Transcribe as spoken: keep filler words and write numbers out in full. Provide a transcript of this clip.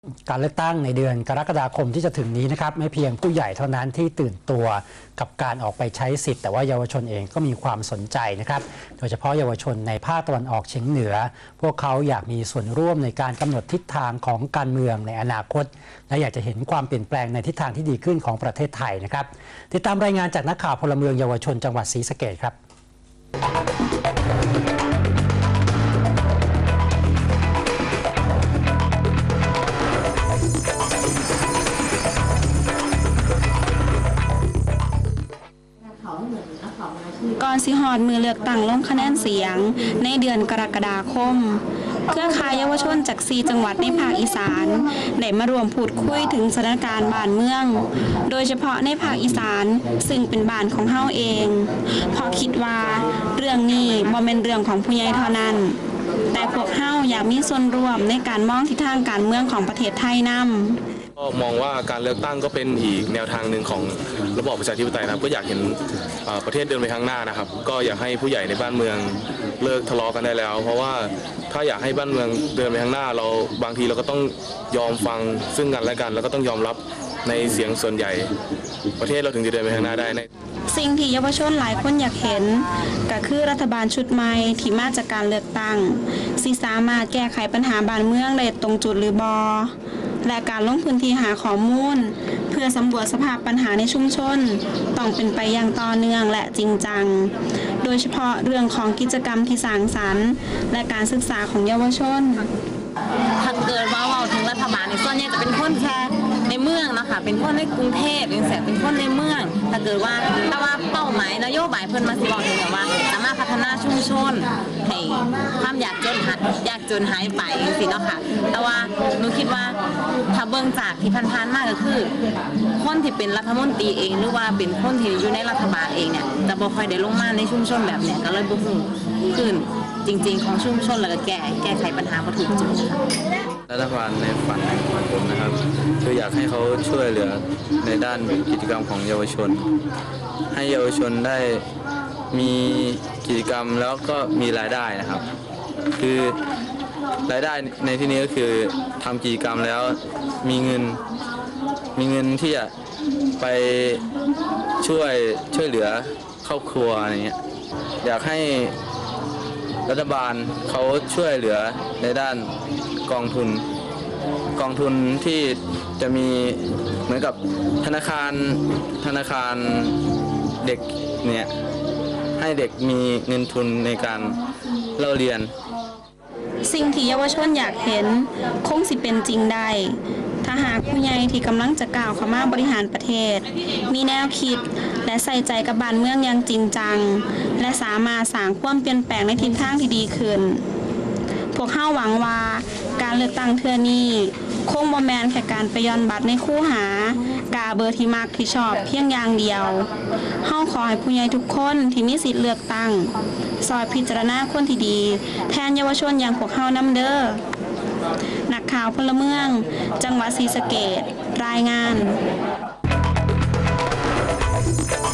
การเลือกตั้งในเดือนกรกฎาคมที่จะถึงนี้นะครับไม่เพียงผู้ใหญ่เท่านั้นที่ตื่นตัวกับการออกไปใช้สิทธิ์แต่ว่าเยาวชนเองก็มีความสนใจนะครับโดยเฉพาะเยาวชนในภาคตะวันออกเฉียงเหนือพวกเขาอยากมีส่วนร่วมในการกำหนดทิศทางของการเมืองในอนาคตและอยากจะเห็นความเปลี่ยนแปลงในทิศทางที่ดีขึ้นของประเทศไทยนะครับติดตามรายงานจากนักข่าวพลเมืองเยาวชนจังหวัดศรีสะเกษครับก่อนสิฮอดมือเลือกตั้งลงคะแนนเสียงในเดือนกรกฎาคมเครือข่ายเยาวชนจากสี่จังหวัดในภาคอีสานได้มารวมพูดคุยถึงสถานการณ์บ้านเมืองโดยเฉพาะในภาคอีสานซึ่งเป็นบ้านของเฮาเองเพราะคิดว่าเรื่องนี้บ่แม่นเรื่องของผู้ใหญ่เท่านั้นแต่พวกเฮาอยากมีส่วนร่วมในการมองทิศทางการเมืองของประเทศไทยนำก็มองว่าการเลือกตั้งก็เป็นอีกแนวทางหนึ่งของระบอบประชาธิปไตยนะครับก็อยากเห็นประเทศเดินไปข้างหน้านะครับก็อยากให้ผู้ใหญ่ในบ้านเมืองเลิกทะเลาะกันได้แล้วเพราะว่าถ้าอยากให้บ้านเมืองเดินไปข้างหน้าเราบางทีเราก็ต้องยอมฟังซึ่งกันและกันแล้วก็ต้องยอมรับในเสียงส่วนใหญ่ประเทศเราถึงจะเดินไปข้างหน้าได้ในสิ่งที่เยาวชนหลายคนอยากเห็นก็คือรัฐบาลชุดใหม่ที่มาจากการเลือกตั้งสิสามารถแก้ไขปัญหาบ้านเมืองได้ตรงจุดหรือบอและการลงพื้นที่หาข้อมูลเพื่อสำรวจสภาพปัญหาในชุมชนต้องเป็นไปอย่างต่อเนื่องและจริงจังโดยเฉพาะเรื่องของกิจกรรมที่สร้างสรรค์และการศึกษาของเยาวชนถ้าเกิดว่าเราถึงรัฐบาลในส่วนนี้จะเป็นคนแค่ในเมืองนะคะเป็นคนในกรุงเทพเป็นแสบเป็นคนในเมืองถ้าเกิดว่าแต่ว่าเป้าหมายนโยบายเพิ่นมาสิบอกถึงว่าสามารถพัฒนาชุมชนให้ความอยากจนหัดอยากจนหายไปสิเนาะค่ะแต่ว่าหนูคิดว่าถ้าเบิ่งจากที่ผ่านๆมาก็คือคนที่เป็นรัฐมนตรีเองหรือว่าเป็นคนที่อยู่ในรัฐบาลเองเนี่ยจะบ่ค่อยได้ลงมาในชุมชนแบบเนี้ยก็เลยบ่ฮู้ขึ้นจริงๆของชุมชนแล้วก็แก้แก้ไขปัญหาบ่ถูกจุดรัฐบาลในฝันของผมนะครับคืออยากให้เขาช่วยเหลือในด้านกิจกรรมของเยาวชนให้เยาวชนได้มีกิจกรรมแล้วก็มีรายได้นะครับคือรายได้ในที่นี้ก็คือทำกิจกรรมแล้วมีเงินมีเงินที่จะไปช่วยช่วยเหลือครอบครัวอะไรเงี้ยอยากให้รัฐบาลเขาช่วยเหลือในด้านกองทุนกองทุนที่จะมีเหมือนกับธนาคารธนาคารเด็กเนี่ยให้เด็กมีเงินทุนในการเล่าเรียนสิ่งที่เยาวชนอยากเห็นคงสิเป็นจริงได้ถ้าหากผู้ใหญ่ที่กำลังจะก้าวเข้ามาบริหารประเทศมีแนวคิดและใส่ใจกับบ้านเมืองอย่างจริงจังและสามารถสร้างความเปลี่ยนแปลงในทิศทางที่ดีขึ้นพวกเฮาหวังว่าการเลือกตั้งเทื่อนี้คงบ่แม่นแค่การไปย้อนบัตรในคูหากาเบอร์ที่มักที่ชอบเพียงอย่างเดียวเฮาขอให้ผู้ใหญ่ทุกคนที่มีสิทธิ์เลือกตั้งซอยพิจารณาคนที่ดีแทนเยาวชนอย่างพวกเฮานำเด้อนักข่าวพลเมืองจังหวัดศรีสะเกษรายงาน